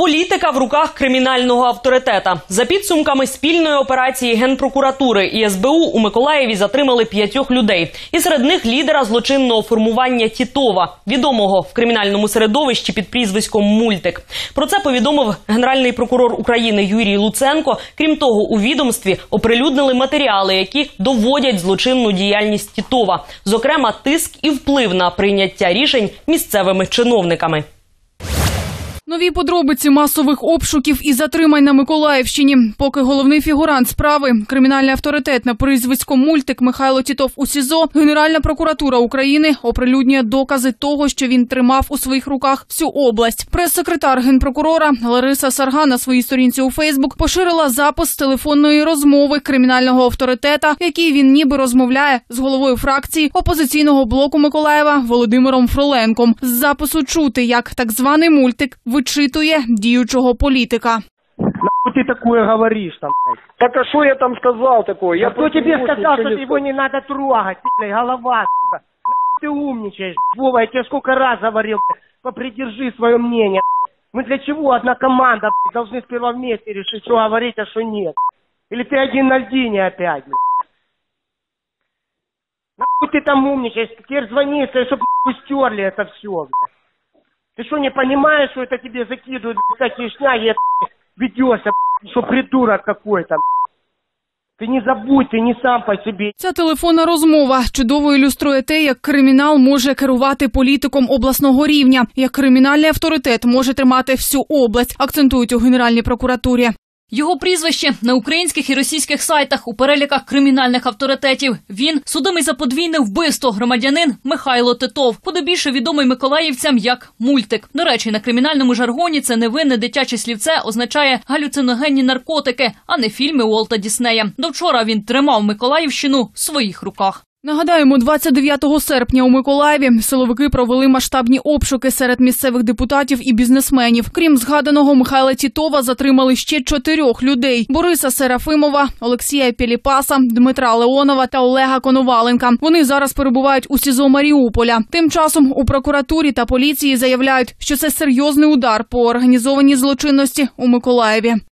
Політика в руках кримінального авторитета. За підсумками спільної операції Генпрокуратури і СБУ у Миколаєві затримали 5 людей. І серед них лідера злочинного формування Тітова, відомого в кримінальному середовищі під прізвиськом «Мультик». Про це повідомив Генеральний прокурор України Юрій Луценко. Крім того, у відомстві оприлюднили матеріали, які доводять злочинну діяльність Тітова. Зокрема, тиск і вплив на прийняття рішень місцевими чиновниками. Нові подробиці масових обшуків і затримань на Миколаївщині. Поки головний фігурант справи, кримінальний авторитет на прізвисько «Мультик» Михайло Тітов у СІЗО, Генеральна прокуратура України оприлюднює докази того, що він тримав у своїх руках всю область. Прес-секретар генпрокурора Лариса Сарга на своїй сторінці у Фейсбук поширила запис з телефонної розмови кримінального авторитета, в якій він ніби розмовляє з головою фракції опозиційного блоку Миколаєва Володимиром Фроленком. З запису чути, як так званий «Мультик» вичитує діючого політика. Нахуй ты такое говоришь там, блядь? Так а что я там сказал такое? Кто тебе сказал, что его не надо трогать, блядь, голова, сука? Нахуй ты умничаешь, Вова, я тебе сколько раз говорил, блядь, попридержи свое мнение. Мы для чего, одна команда, блядь, должны сперва вместе решить, что говорить, а что нет. Или ты один на льдине опять, блядь? Нахуй ты там умничаешь, теперь звони, чтобы стерли это все, блядь. Ты что, не понимаешь, что это тебе закидывают всякие шняги, и ведешься, что придурок какой-то? Ти не забудь, ти не сам по собі. Ця телефонна розмова чудово ілюструє те, як кримінал може керувати політиком обласного рівня, як кримінальний авторитет може тримати всю область, акцентують у Генеральній прокуратурі. Його прізвище на українських і російських сайтах у переліках кримінальних авторитетів. Він – судимий за подвійне вбивство громадянин Михайло Тітов, куди більше відомий миколаївцям як «Мультик». До речі, на кримінальному жаргоні це невинне дитяче слівце означає галюциногенні наркотики, а не фільми Уолта Діснея. До вчора він тримав Миколаївщину в своїх руках. Нагадаємо, 29 серпня у Миколаєві силовики провели масштабні обшуки серед місцевих депутатів і бізнесменів. Крім згаданого Михайла Тітова, затримали ще 4 людей – Бориса Серафимова, Олексія Піліпаса, Дмитра Леонова та Олега Коноваленка. Вони зараз перебувають у СІЗО Маріуполя. Тим часом у прокуратурі та поліції заявляють, що це серйозний удар по організованій злочинності у Миколаєві.